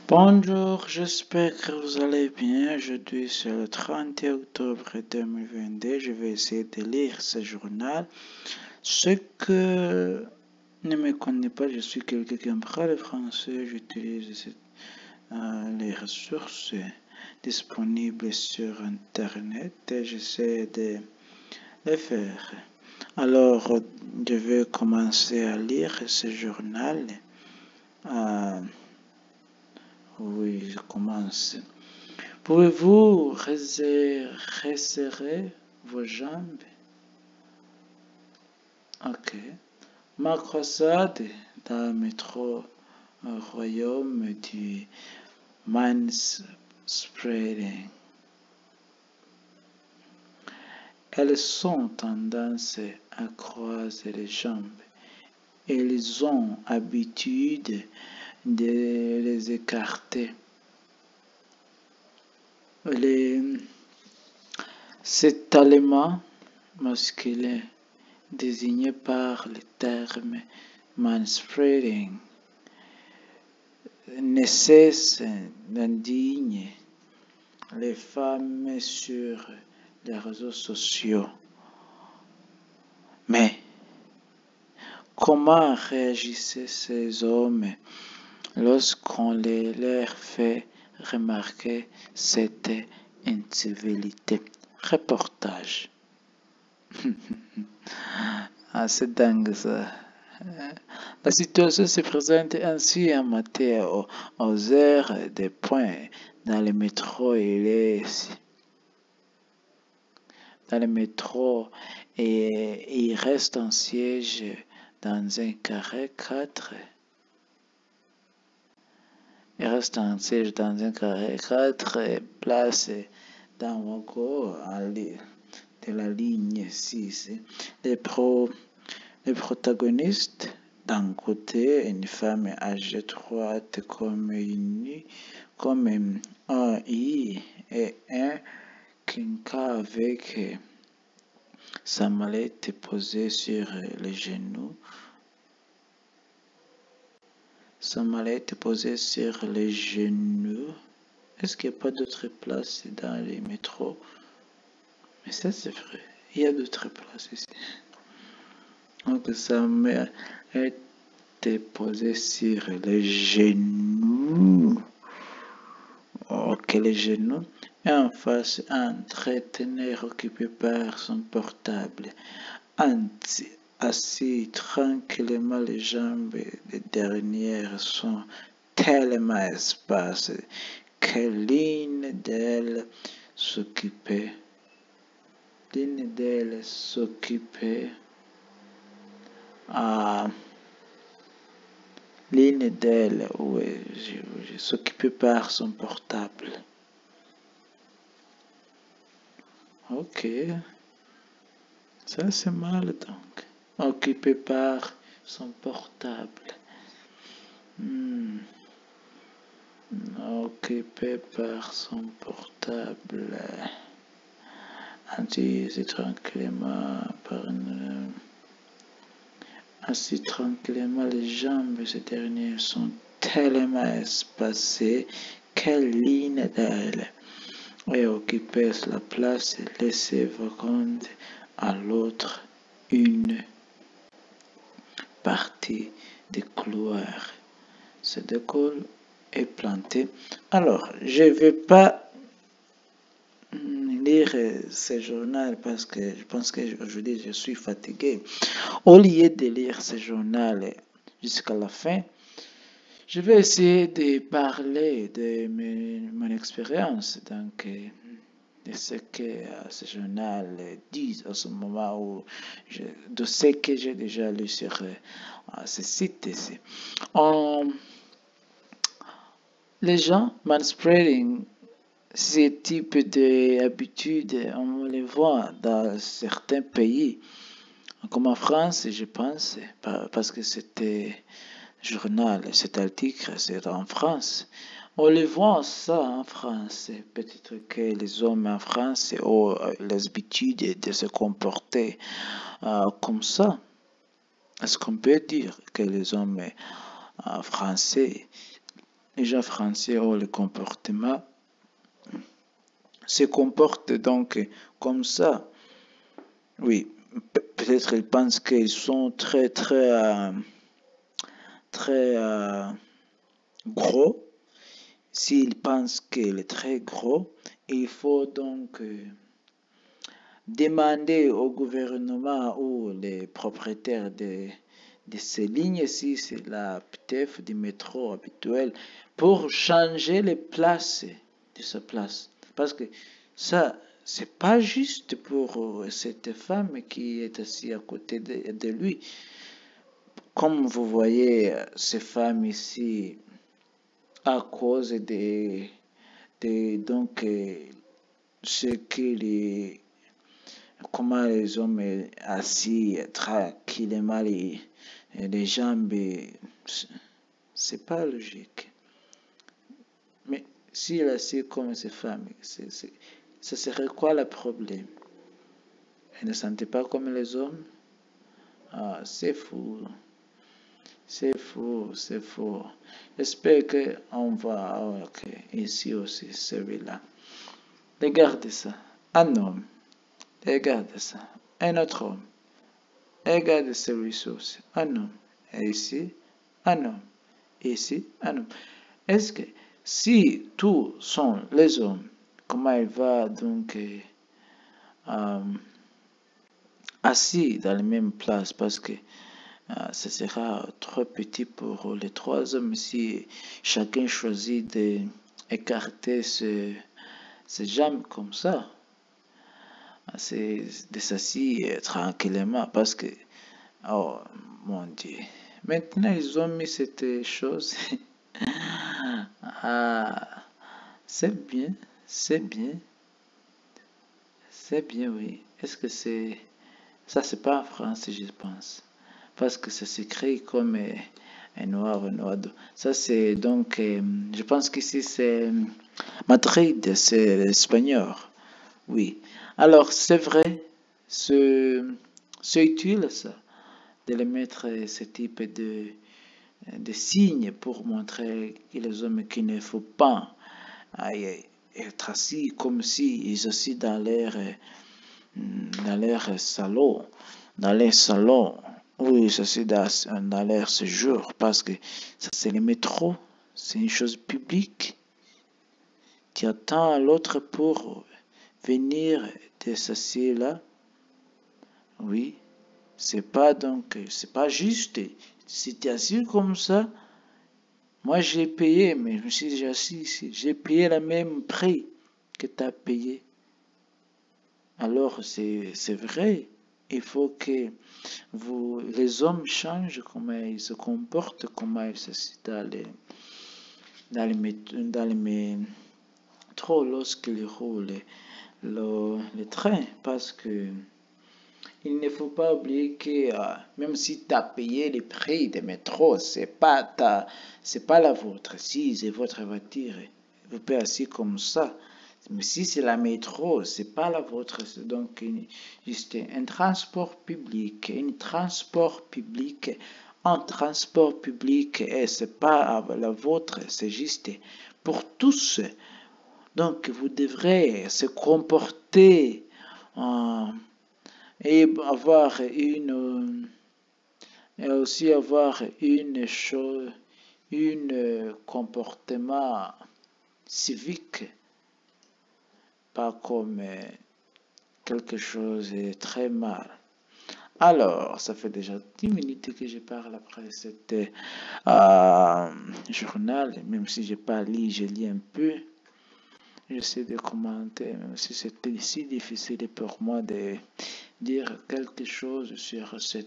Bonjour, j'espère que vous allez bien. Aujourd'hui, c'est le 30 octobre 2022. Je vais essayer de lire ce journal. Ceux que ne me connaissent pas, je suis quelqu'un qui parle le français. J'utilise les ressources disponibles sur Internet et j'essaie de les faire. Alors, je vais commencer à lire ce journal. Oui, je commence. Pouvez-vous resserrer vos jambes? Ok. Ma croisade dans le métro royaume du manspreading. Elles sont tendance à croiser les jambes. Elles ont habitude de les écarter. Cet élément masculin désigné par le terme manspreading ne cesse d'indigner les femmes sur les réseaux sociaux. Mais comment réagissaient ces hommes lorsqu'on leur fait remarquer cette incivilité? Reportage. C'est dingue ça. La situation se présente ainsi en matière aux heures de pointe dans le métro. Dans le métro et il reste en siège dans un carré 4. Il reste en siège dans un carré 4 place dans Wago de la ligne 6. Les protagonistes, d'un côté, une femme âgée droite comme un I et un quinca avec sa mallette posée sur les genoux. Sa mallette posée sur les genoux. Est-ce qu'il n'y a pas d'autres places dans les métros? Mais ça, c'est vrai. Il y a d'autres places ici. Donc, sa mallette était posée sur les genoux. Ok, les genoux. Et en face, un entreteneur occupé par son portable. Assis tranquillement, les jambes des dernières sont tellement espacées que l'une d'elles s'occupait. L'une d'elles, s'occupait par son portable. Ok, ça c'est mal donc. Occupé par son portable. Occupé par son portable. Assis tranquillement, les jambes de ces dernières sont tellement espacées que l'une d'elles est occupée la place laissée vacante à l'autre une partie du couloir. Ce décor est planté. Alors, je ne vais pas lire ce journal parce que je pense qu'aujourd'hui je suis fatigué. Au lieu de lire ce journal jusqu'à la fin, je vais essayer de parler de mon expérience, donc de ce que ce journal dit à ce moment où de ce que j'ai déjà lu sur ce site ici. Les gens manspreading, ces types d'habitudes, on les voit dans certains pays, comme en France, je pense, parce que c'était journal, cet article, c'est en France. On les voit ça en France. Peut-être que les hommes en France ont les habitudes de se comporter comme ça. Est-ce qu'on peut dire que les hommes français les gens français ont le comportement, se comportent donc comme ça. Oui, peut-être ils pensent qu'ils sont très gros. S'ils pensent qu'il est très gros, il faut donc demander au gouvernement ou les propriétaires de ces lignes, si c'est la PTF du métro habituel, pour changer les places de sa place. Parce que ça, c'est pas juste pour cette femme qui est assise à côté de lui. Comme vous voyez, ces femmes ici, à cause donc, ce que comment les hommes assis tranquillement les jambes, c'est pas logique. Mais s'il est assis comme ces femmes, ça serait quoi le problème? Elles ne sentaient pas comme les hommes? Ah, c'est fou. C'est faux, c'est faux. J'espère qu'on va ici aussi celui-là. Regardez ça. Un homme. Regardez ça. Un autre homme. Regardez celui-ci aussi. Un homme. Et ici, un homme. Et ici, un homme. Est-ce que si tous sont les hommes, comment il va donc assis dans la même place? Parce que ce sera trop petit pour les trois hommes si chacun choisit d'écarter ses jambes comme ça. C'est de s'asseoir tranquillement parce que, oh mon Dieu, maintenant ils ont mis cette chose. Ah, c'est bien, c'est bien, c'est bien, oui. Est-ce que c'est... Ça, c'est pas en France, je pense. Parce que ça s'écrit comme un noir, un noir. Ça, c'est donc... je pense qu'ici, c'est Madrid, c'est espagnol. Oui. Alors, c'est vrai, c'est utile, ça, de les mettre ce type de signes pour montrer que les hommes qu'il ne faut pas être assis comme si ils assis dans leur salon, dans les salons, oui, ça c'est dans leur séjour, parce que ça c'est le métro, c'est une chose publique. Tu attends l'autre pour venir de s'asseoir là, oui, c'est pas juste. Si tu es assis comme ça, moi j'ai payé, mais je me suis déjà assis ici, j'ai payé le même prix que tu as payé. Alors c'est vrai, il faut que les hommes changent comment ils se comportent, comment ils s'assient dans les métros lorsqu'ils roulent le train, parce que il ne faut pas oublier que même si tu as payé le prix des métros, c'est pas la vôtre. Si c'est votre voiture, vous payez assis comme ça. Mais si c'est la métro, c'est pas la vôtre. C'est donc juste un transport public. Un transport public, et c'est pas la vôtre, c'est juste pour tous. Donc vous devrez se comporter et aussi avoir une comportement civique, pas comme quelque chose de très mal. Alors, ça fait déjà 10 minutes que je parle après cet journal, même si je n'ai pas lu, je lis un peu. J'essaie de commenter, même si c'était si difficile pour moi de dire quelque chose sur ce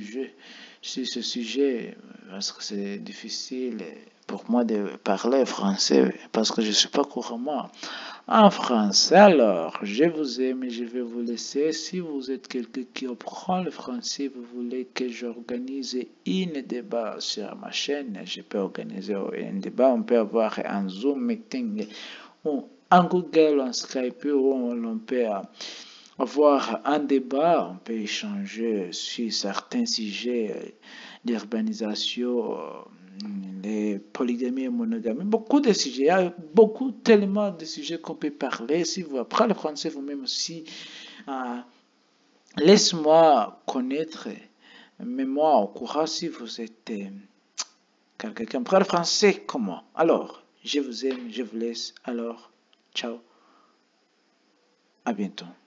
sujet, parce que c'est difficile pour moi de parler français, parce que je ne suis pas couramment en français. Alors, je vous aime et je vais vous laisser. Si vous êtes quelqu'un qui apprend le français, vous voulez que j'organise un débat sur ma chaîne, je peux organiser un débat, on peut avoir un Zoom meeting ou en Google, en Skype, où on peut avoir un débat, on peut échanger sur certains sujets d'urbanisation, les polygamie et monogamie, beaucoup de sujets, il y a beaucoup, tellement de sujets qu'on peut parler. Si vous apprenez le français vous-même aussi, laisse-moi connaître, mets-moi au courant si vous êtes quelqu'un qui apprend le français comme moi. Alors, je vous aime, je vous laisse. Alors, ciao, à bientôt.